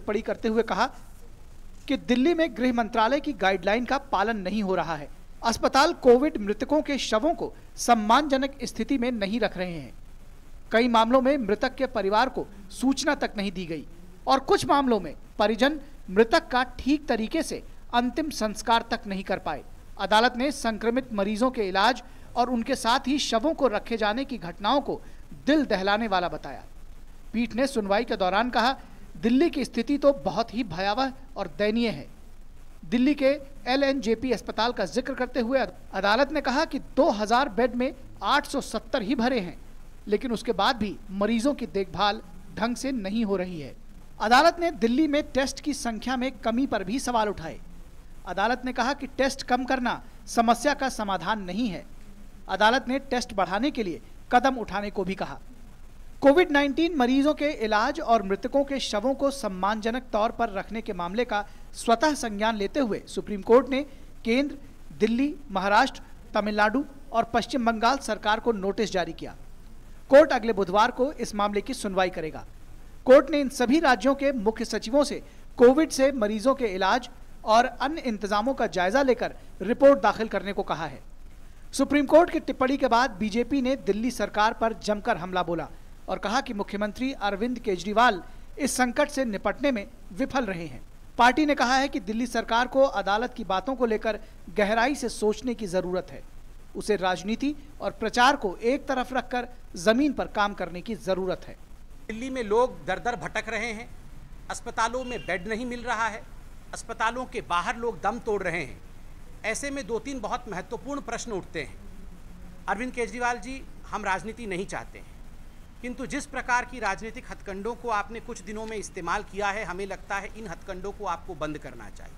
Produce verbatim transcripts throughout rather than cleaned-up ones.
टिप्पणी करते हुए कहा कि दिल्ली में गृह मंत्रालय की गाइडलाइन का पालन नहीं हो रहा है। अस्पताल कोविड मृतकों के शवों को सम्मानजनक स्थिति में नहीं रख रहे हैं। कई मामलों में मृतक के परिवार को सूचना तक नहीं दी गई और कुछ मामलों में परिजन मृतक का ठीक तरीके से अंतिम संस्कार तक नहीं कर पाए। अदालत ने संक्रमित मरीजों के इलाज और उनके साथ ही शवों को रखे जाने की घटनाओं को दिल दहलाने वाला बताया। पीठ ने सुनवाई के दौरान कहा, दिल्ली की स्थिति तो बहुत ही भयावह और दयनीय है। दिल्ली के एल एन जे पी अस्पताल का जिक्र करते हुए अदालत ने कहा कि दो हज़ार बेड में आठ सौ सत्तर ही भरे हैं, लेकिन उसके बाद भी मरीजों की देखभाल ढंग से नहीं हो रही है। अदालत ने दिल्ली में टेस्ट की संख्या में कमी पर भी सवाल उठाए। अदालत ने कहा कि टेस्ट कम करना समस्या का समाधान नहीं है। अदालत ने टेस्ट बढ़ाने के लिए कदम उठाने को भी कहा। कोविड नाइन्टीन मरीजों के इलाज और मृतकों के शवों को सम्मानजनक तौर पर रखने के मामले का स्वतः संज्ञान लेते हुए सुप्रीम कोर्ट ने केंद्र, दिल्ली, महाराष्ट्र, तमिलनाडु और पश्चिम बंगाल सरकार को नोटिस जारी किया। कोर्ट अगले बुधवार को इस मामले की सुनवाई करेगा। कोर्ट ने इन सभी राज्यों के मुख्य सचिवों से कोविड से मरीजों के इलाज और अन्य इंतजामों का जायजा लेकर रिपोर्ट दाखिल करने को कहा है। सुप्रीम कोर्ट की टिप्पणी के बाद बीजेपी ने दिल्ली सरकार पर जमकर हमला बोला और कहा कि मुख्यमंत्री अरविंद केजरीवाल इस संकट से निपटने में विफल रहे हैं। पार्टी ने कहा है कि दिल्ली सरकार को अदालत की बातों को लेकर गहराई से सोचने की जरूरत है। उसे राजनीति और प्रचार को एक तरफ रखकर जमीन पर काम करने की जरूरत है। दिल्ली में लोग दर दर भटक रहे हैं, अस्पतालों में बेड नहीं मिल रहा है, अस्पतालों के बाहर लोग दम तोड़ रहे हैं। ऐसे में दो तीन बहुत महत्वपूर्ण प्रश्न उठते हैं। अरविंद केजरीवाल जी, हम राजनीति नहीं चाहते हैं, किंतु जिस प्रकार की राजनीतिक हथकंडों को आपने कुछ दिनों में इस्तेमाल किया है, हमें लगता है इन हथकंडों को आपको बंद करना चाहिए।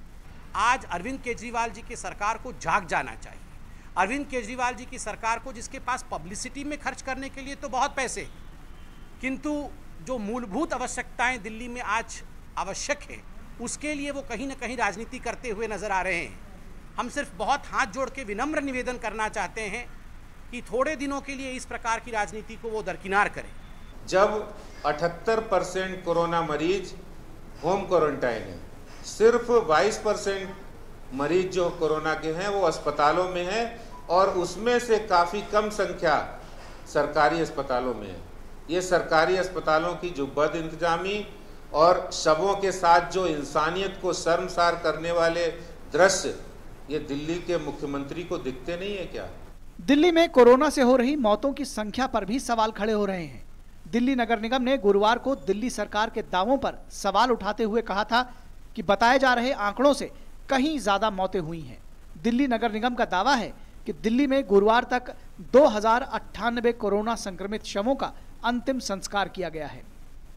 आज अरविंद केजरीवाल जी की सरकार को जाग जाना चाहिए। अरविंद केजरीवाल जी की सरकार को, जिसके पास पब्लिसिटी में खर्च करने के लिए तो बहुत पैसे, किंतु जो मूलभूत आवश्यकताएं दिल्ली में आज आवश्यक है, उसके लिए वो कहीं ना कहीं राजनीति करते हुए नजर आ रहे हैं। हम सिर्फ बहुत हाथ जोड़ के विनम्र निवेदन करना चाहते हैं कि थोड़े दिनों के लिए इस प्रकार की राजनीति को वो दरकिनार करें। जब अठहत्तर परसेंट कोरोना मरीज होम क्वारंटाइन है, सिर्फ बाईस परसेंट मरीज जो कोरोना के हैं वो अस्पतालों में हैं और उसमें से काफ़ी कम संख्या सरकारी अस्पतालों में है। ये सरकारी अस्पतालों की जो बद इंतजामी और शवों के साथ जो इंसानियत को शर्मसार करने वाले दृश्य, ये दिल्ली के मुख्यमंत्री को दिखते नहीं है क्या? दिल्ली में कोरोना से हो रही मौतों की संख्या पर भी सवाल खड़े हो रहे हैं। दिल्ली नगर निगम ने गुरुवार को दिल्ली सरकार के दावों पर सवाल उठाते हुए कहा था कि बताए जा रहे आंकड़ों से कहीं ज्यादा मौतें हुई हैं। दिल्ली नगर निगम का दावा है कि दिल्ली में गुरुवार तक दो हजार अट्ठानबे कोरोना संक्रमित शवों का अंतिम संस्कार किया गया है।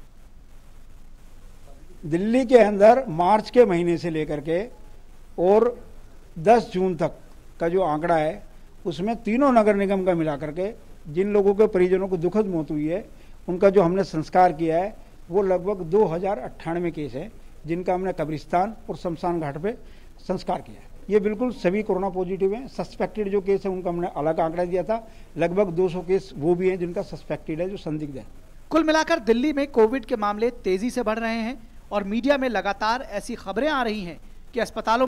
दिल्ली के अंदर मार्च के महीने से लेकर के और दस जून तक का जो आंकड़ा है, उसमें तीनों नगर निगम का मिला करके जिन लोगों के परिजनों को दुखद मौत हुई है, उनका जो हमने संस्कार किया है वो लगभग दो हजार अट्ठानवे केस है, जिनका हमने कब्रिस्तान और शमशान घाट पे संस्कार किया है। ये बिल्कुल सभी कोरोना पॉजिटिव हैं। सस्पेक्टेड जो केस है उनका हमने अलग आंकड़ा दिया था, लगभग दो सौ केस वो भी हैं जिनका सस्पेक्टेड है, जो संदिग्ध है। कुल मिलाकर दिल्ली में कोविड के मामले तेजी से बढ़ रहे हैं और मीडिया में लगातार ऐसी खबरें आ रही हैं कि अस्पतालों